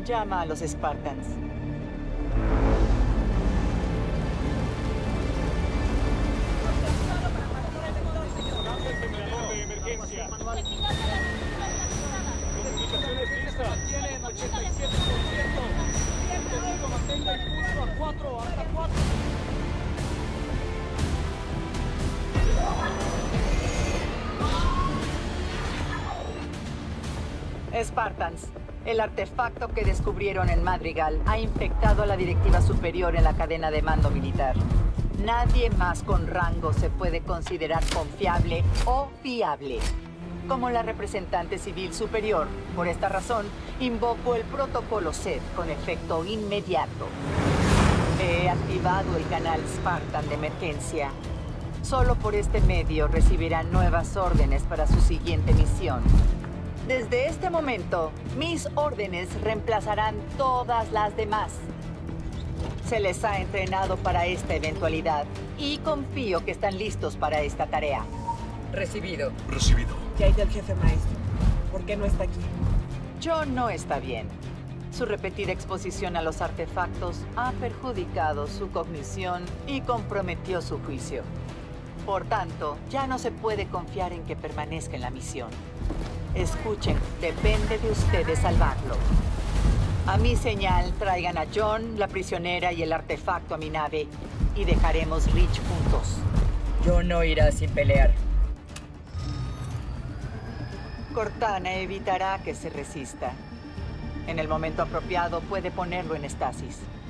Llama a los Spartans. Comunicaciones listas. Tienen 87%. Bien, Rodrigo, mantenga el pulso a 4, hasta 4. Spartans, el artefacto que descubrieron en Madrigal ha infectado a la directiva superior en la cadena de mando militar. Nadie más con rango se puede considerar confiable o fiable. Como la representante civil superior, por esta razón, invoco el protocolo SED con efecto inmediato. He activado el canal Spartan de emergencia. Solo por este medio recibirán nuevas órdenes para su siguiente misión. Desde este momento, mis órdenes reemplazarán todas las demás. Se les ha entrenado para esta eventualidad y confío que están listos para esta tarea. Recibido. Recibido. ¿Qué hay del jefe maestro? ¿Por qué no está aquí? John no está bien. Su repetida exposición a los artefactos ha perjudicado su cognición y comprometió su juicio. Por tanto, ya no se puede confiar en que permanezca en la misión. Escuchen, depende de ustedes salvarlo. A mi señal, traigan a John, la prisionera y el artefacto a mi nave y dejaremos Reach juntos. John no irá sin pelear. Cortana evitará que se resista. En el momento apropiado puede ponerlo en estasis.